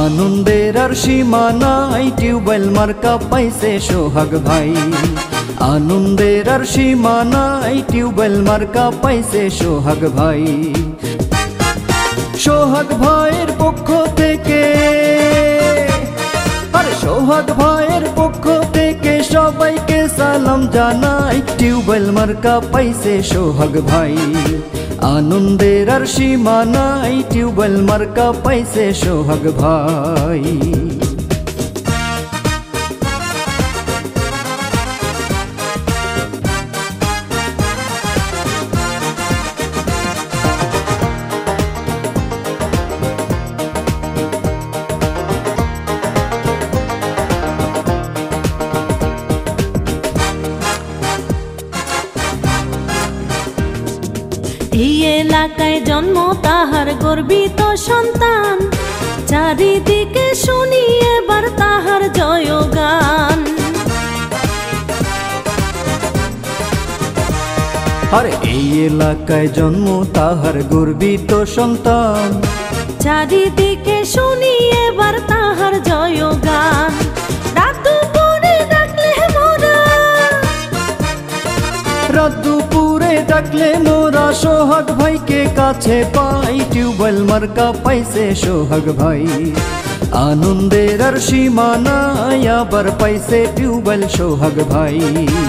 আনন্দের আর সীমা নাই, টিউবওয়েল মার্কা পাইছে সোহাগ ভাই। আনন্দের আর সীমা নাই, টিউবওয়েল মার্কা পাইছে সোহাগ ভাই। সোহাগ ভাইয়ের পক্ষ থেকে, আর সোহাগ ভাইয়ের পক্ষ থেকে সবাইকে সালাম জানাই। টিউবওয়েল মার্কা পাইছে সোহাগ ভাই। আনন্দের আর সীমা নাই, টিউবওয়েল মার্কা পাইছে সোহাগ ভাই। এই এলাকায় জন্ম তাহার গর্বিত সন্তান, চারিদিকে শুনি এবার তাহার জয়গান। আর এই এলাকায় জন্ম তাহার গর্বিত সন্তান, চারিদিকে শুনি এবার তাহার জয়গান। রাত দুপুরে ডাকলে মোরা, রাত দুপুরে ডাকলে মোরা সোহাগ ভাইকে কাছে পাই। টিউবওয়েল মার্কা পাইছে সোহাগ ভাই। আনন্দের আর সীমা নাই, আবার পাইছে টিউবওয়েল সোহাগ ভাই।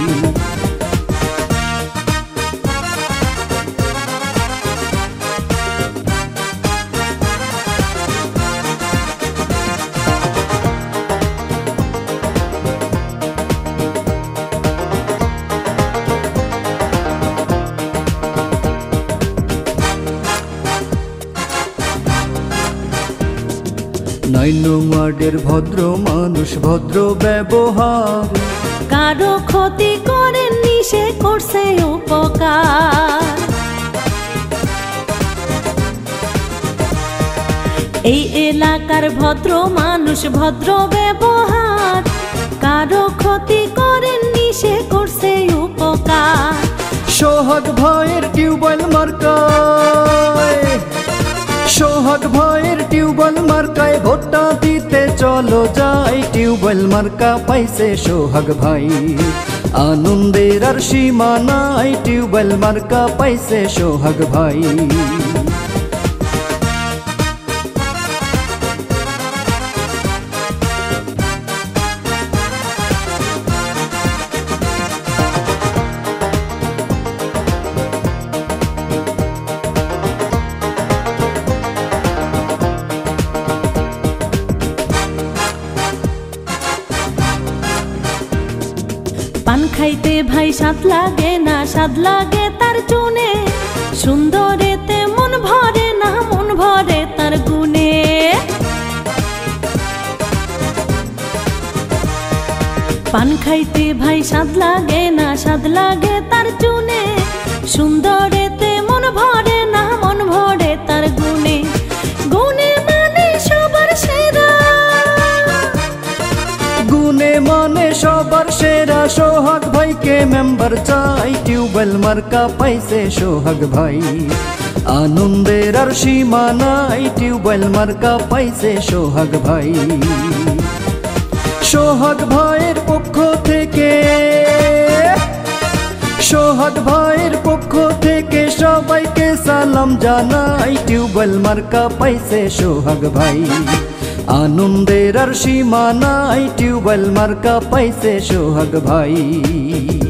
নয়নমাডের ভদ্র মানুষ, ভদ্র ব্যবহার, কারো ক্ষতি করেননি, সে করছে উপকার। এই এলাকার ভদ্র মানুষ, ভদ্র ব্যবহার, কারো ক্ষতি করেননি, সে করছে উপকার। সোহাগ ভাইয়ের টিউবওয়েল মার্কায়, সোহাগ ভাইয়ের টিউবওয়েল মার্কায় ভোটটা দিতে চলো যাই। টিউবওয়েল মার্কা পাইছে সোহাগ ভাই। আনন্দের আর সীমা নাই, টিউবওয়েল মার্কা পাইছে সোহাগ ভাই। পান খাইতে ভাই স্বাদ লাগে না, স্বাদ লাগে তার চুনে। সুন্দরেতে মন ভরে না, মন ভরে তার গুণে। পান খাইতে ভাই স্বাদ লাগে না, স্বাদ লাগে তার চুনে। সুন্দরেতে মন ভরে না, মন ভরে তার গুণে। গুণে মানে সবার সেরা, গুণে মানে সবার সেরা। সোহাগ ভাইকে মেম্বার চাই, টিউবওয়েল মার্কা পাইছে সোহাগ ভাই। আনন্দের আর সীমা নাই, টিউবওয়েল মার্কা পাইছে সোহাগ ভাই। সোহাগ ভাইয়ের পক্ষ থেকে, সোহাগ ভাইয়ের পক্ষ থেকে সবাইকে সালাম জানাই। টিউবওয়েল মার্কা পাইছে সোহাগ ভাই। আনন্দের আর সীমা নাই, টিউবওয়েল মার্কা পাইছে সোহাগ ভাই।